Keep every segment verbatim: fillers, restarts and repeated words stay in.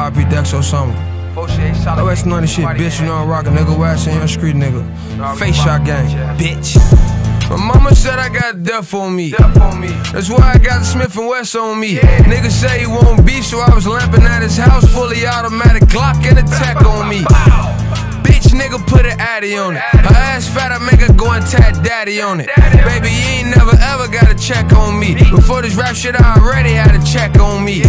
R P Dexo something. Oh, that's none of shit, bitch. You know I'm rockin', nigga. Wax in your street, nigga. Face shot gang, bitch. My mama said I got death on me. That's why I got Smith and West on me. Niggas say he won't beef, so I was lamping at his house, fully automatic Glock and a tech on me. Bitch, nigga, put an addy on it. Her ass fat, I make her go and tat daddy on it. Baby, you ain't never ever got a check on me. Before this rap shit, I already had a check on me.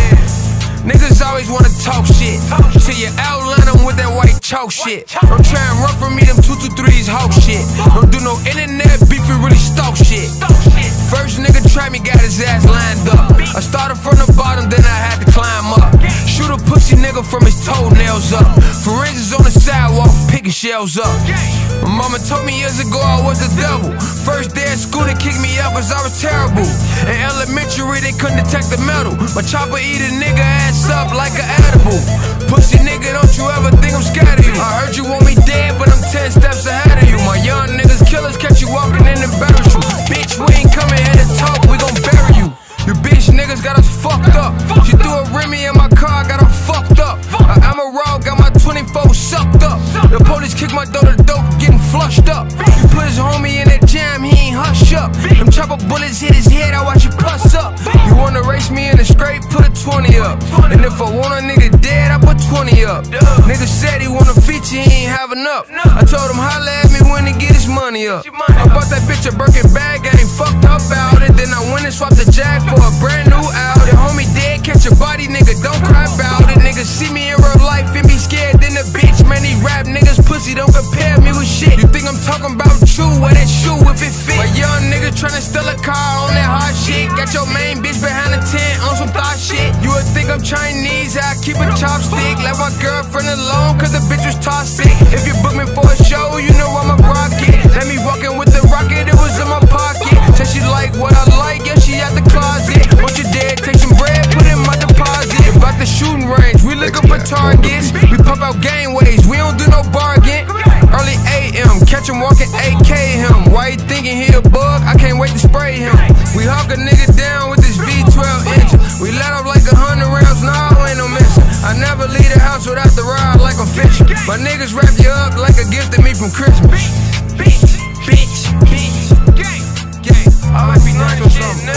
Niggas always wanna talk shit till you outline them with that white chalk shit. Don't try and run from me, them two two threes hawk shit. Don't do no internet beef, you really stalk shit. First nigga try me, got his ass lined up. I started from the bottom, then I had to climb up. Shoot a pussy nigga from his toenails up. Forensics on the sidewalk, picking shells up. My mama told me years ago I was the devil. First day at school they kicked me out cause I was terrible. In elementary they couldn't detect the metal. My chopper eat a nigga ass up like an edible. Pussy nigga, don't you ever think I'm scared of you. I heard you want me dead, but I'm ten steps ahead of you. My young niggas killers catch you walking in and embarrass you. Bitch, we ain't coming here to talk, we gon' bury you. You bitch niggas got us fucked up. She threw a Remy in my car, got her fucked up. I'm a raw, got my twenty-four sucked up. The police kicked my door to the dope, getting flushed up. You put his homie in that jam, he ain't hush up. Them chopper bullets hit his head, I watch you bust up. You wanna race me in the scrape, put a twenty up. And if I want a nigga dead, I put twenty up. Nigga said he want a feature, he ain't have enough. I told him holla at me when he get his money up. I bought that bitch a Birkin bag, I ain't fucked up about it. Then I went and swapped the Jag for a brand new out. The homie dead, catch a body, nigga, don't cry about it. Niggas see me in real life and be scared, then the bitch. Man, these rap niggas pussy, don't compare me with shit. You think I'm talking about you, wear that shoe if it fit. My young nigga tryna steal a car on that hot shit. Got your main bitch behind the tent on some thought shit. You would think I'm Chinese, I keep a chopstick. Left my girlfriend alone cause the bitch was toxic. If you book me for a show, you know I'm a rocket. Let me walkin' with the rocket, it was in my pocket. Said she like what I like, yeah, she at the closet. Once you dead, take some bread, put in my deposit. About the shooting range, we lookin' for targets. We pop out gangways, we don't do no bargain. Early A M, catch him walking A K him. Why he thinking he a bug? I can't wait to spray him. We hawk a nigga down with this V twelve engine. We let off like a hundred rounds, no, ain't no missing. I never leave the house without the ride like I'm fishing. My niggas wrap you up like a gift to me from Christmas. Bitch, bitch, bitch, gang, gang. I might be nice or something.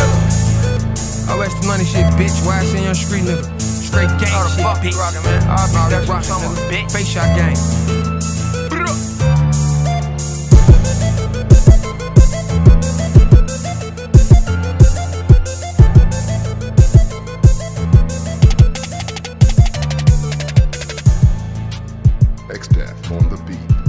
Oh, that's the money shit, bitch. Why I say on street, nigga? Straight gang shit, bitch. I'll be that rock, nigga. Face shot gang. X-Daff on the beat.